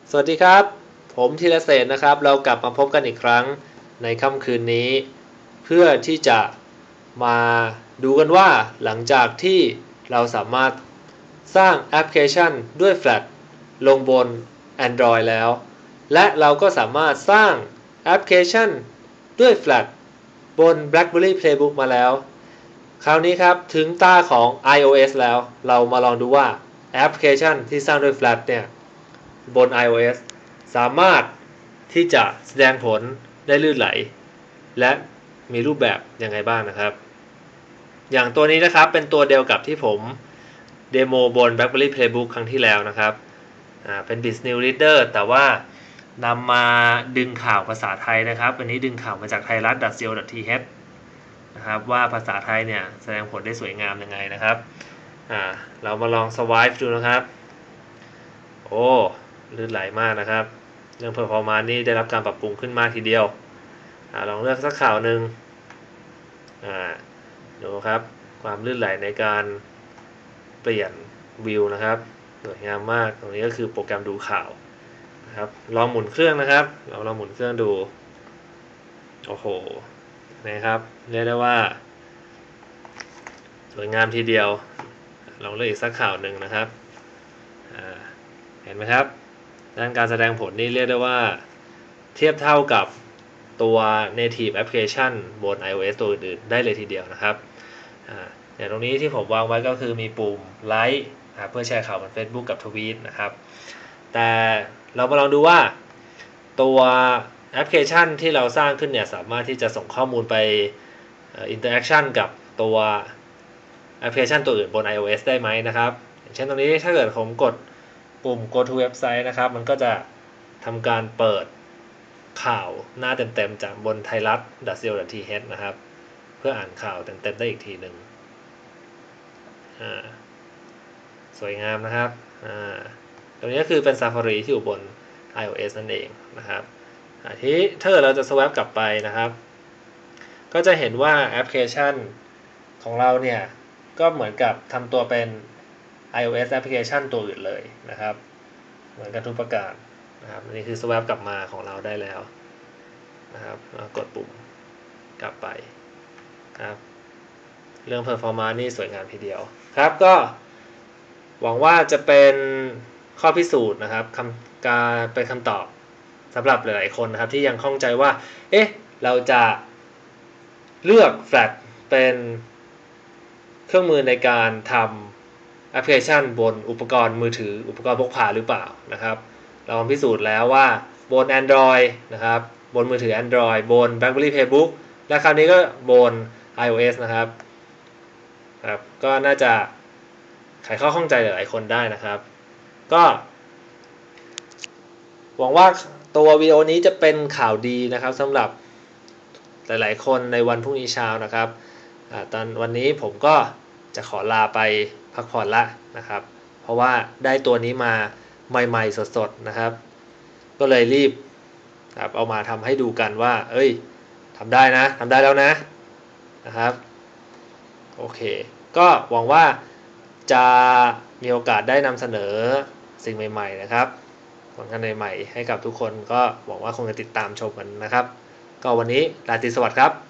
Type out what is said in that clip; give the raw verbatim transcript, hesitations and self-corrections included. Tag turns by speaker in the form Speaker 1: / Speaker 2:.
Speaker 1: สวัสดีครับผมธีรเศรษฐ์นะครับเรากลับมาพบกันอีกครั้งในค่ำคืนนี้เพื่อที่จะมาดูกันว่าหลังจากที่เราสามารถสร้างแอปพลิเคชันด้วย Flash ลงบน Android แล้วและเราก็สามารถสร้างแอปพลิเคชันด้วย Flash บน BlackBerry Playbook มาแล้วคราวนี้ครับถึงตาของ iOS แล้วเรามาลองดูว่าแอปพลิเคชันที่สร้างด้วย Flash เนี่ยบน iOS สามารถที่จะแสดงผลได้ลื่นไหลและมีรูปแบบยังไงบ้างนะครับอย่างตัวนี้นะครับเป็นตัวเดียวกับที่ผมเดโมบน BlackBerry Playbook ครั้งที่แล้วนะครับอ่าเป็น Biz New Reader แต่ว่านำมาดึงข่าวภาษาไทยนะครับวันนี้ดึงข่าวมาจากไทยรัฐ .co.th นะครับว่าภาษาไทยเนี่ยแสดงผลได้สวยงามยังไงนะครับอ่าเรามาลอง Swipe ดูนะครับโอ้ลื่นไหลมากนะครับเรื่อง performance นี่ได้รับการปรับปรุงขึ้นมากทีเดียวอลองเลือกสักข่าวหนึ่งดูครับความลื่นไหลในการเปลี่ยนวิวนะครับสวยงามมากตรงนี้ก็คือโปรแกรมดูข่าวนะครับลองหมุนเครื่องนะครับเราลองหมุนเครื่องดูโอ้โหนะครับเรียกได้ว่าสวยงามทีเดียวลองเลือกอีกสักข่าวหนึ่งนะครับเห็นไหมครับด้านการแสดงผลนี่เรียกได้ว่าเทียบเท่ากับตัว native application บน iOS ตัวอื่นๆได้เลยทีเดียวนะครับอย่างตรงนี้ที่ผมวางไว้ก็คือมีปุ่มไลค์เพื่อแชร์ข่าวบน Facebook กับทวีตนะครับแต่เรามาลองดูว่าตัวแอปพลิเคชันที่เราสร้างขึ้นเนี่ยสามารถที่จะส่งข้อมูลไป interaction กับตัวแอปพลิเคชันตัวอื่นบน iOS ได้ไหมนะครับอย่างเช่นตรงนี้ถ้าเกิดผมกดปุ่ม go to website นะครับมันก็จะทำการเปิดข่าวหน้าเต็มๆจากบนไทยรัฐ .co.th นะครับเพื่ออ่านข่าวเต็มๆได้อีกทีหนึ่งสวยงามนะครับตรงนี้ก็คือเป็น Safari ที่อยู่บน iOS นั่นเองนะครับที่ถ้าเราจะ swap กลับไปนะครับก็จะเห็นว่าแอปพลิเคชันของเราเนี่ยก็เหมือนกับทำตัวเป็น iOS แอปพลิเคชันตัวอื่นเลยนะครับเหมือนกันทุกประการนะครับนี่คือ swap กลับมาของเราได้แล้วนะครับกดปุ่มกลับไปครับเรื่อง performance นี่สวยงามทีเดียวครับก็หวังว่าจะเป็นข้อพิสูจน์นะครับคำการเป็นคำตอบสำหรับหลายๆคนนะครับที่ยังข้องใจว่าเอ๊ะเราจะเลือก Flash เป็นเครื่องมือในการทำแอปพลิเคชันบนอุปกรณ์มือถืออุปกรณ์พกพาหรือเปล่านะครับเราพิสูจน์แล้วว่าบน Android นะครับบนมือถือ Android บน BlackBerry Playbook และคราวนี้ก็บน iOS นะครับครับก็น่าจะไขข้อข้องใจหลายๆคนได้นะครับก็หวังว่าตัววิดีโอนี้จะเป็นข่าวดีนะครับสำหรับหลายๆคนในวันพรุ่งนี้เช้านะครับตอนวันนี้ผมก็จะขอลาไปพักผ่อนละนะครับเพราะว่าได้ตัวนี้มาใหม่ๆสดๆนะครับก็เลยรีบครับเอามาทำให้ดูกันว่าเอ้ยทำได้นะทำได้แล้วนะนะครับโอเคก็หวังว่าจะมีโอกาสได้นำเสนอสิ่งใหม่ๆนะครับผลงานใหม่ๆให้กับทุกคนก็หวังว่าคงจะติดตามชมกันนะครับก็วันนี้ราตรีสวัสดิ์ครับ